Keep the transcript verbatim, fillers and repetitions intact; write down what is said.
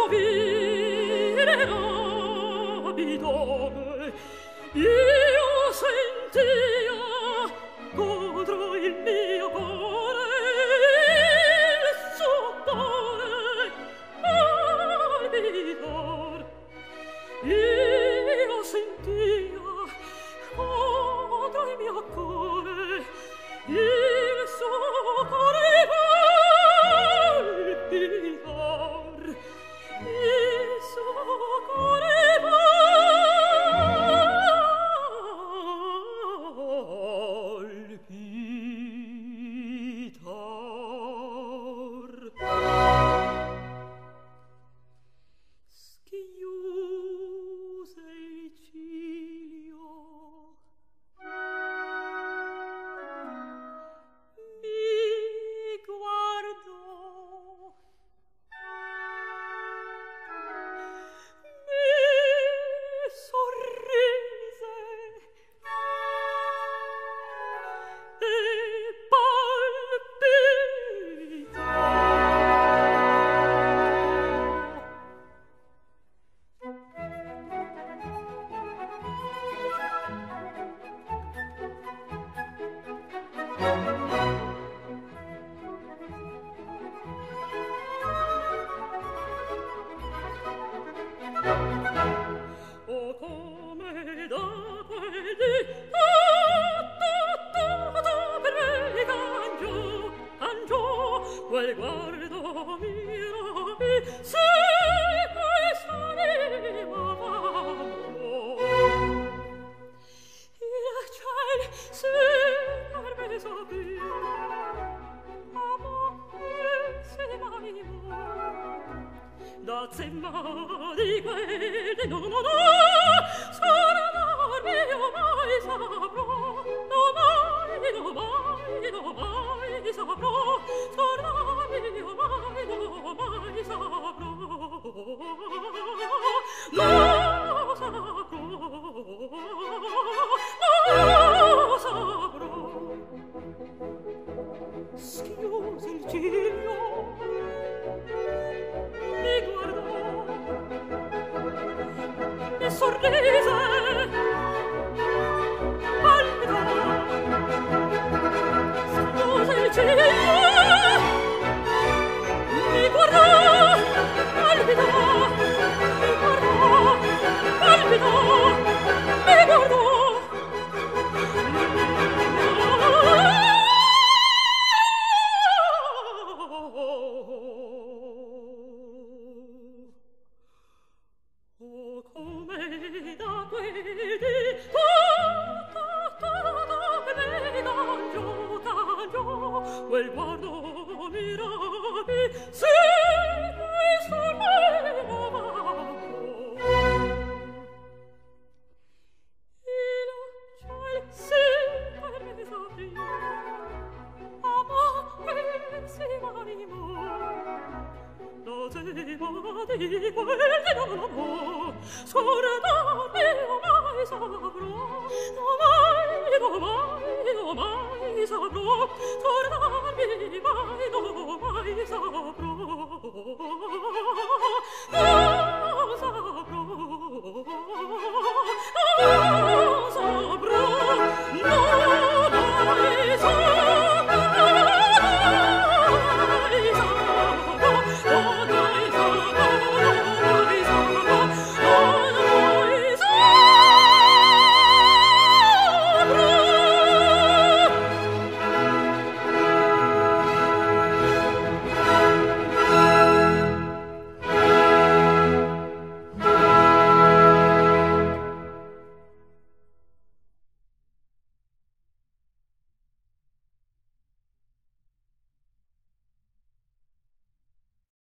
Azema di quel, no, no, no, sarà mio mai saprò, no mai, no mai, no mai saprò, sarà mio mai, no mai saprò, no saprò, no saprò. Schiuse il ciglio, mi guardò, mi sorrise, palpitò. Schiuse il ciglio, mi guardò, palpitò, mi guardò, palpitò, mi guardò. Quel guardo miravi, sì, questo me l'amavo. Il ciel si per s'aprì, amore si m'animò. L'Azema di quel che non amò, scordarmi mai saprò, no mai, no mai, no mai saprò, scordarmi mai, no mai saprò.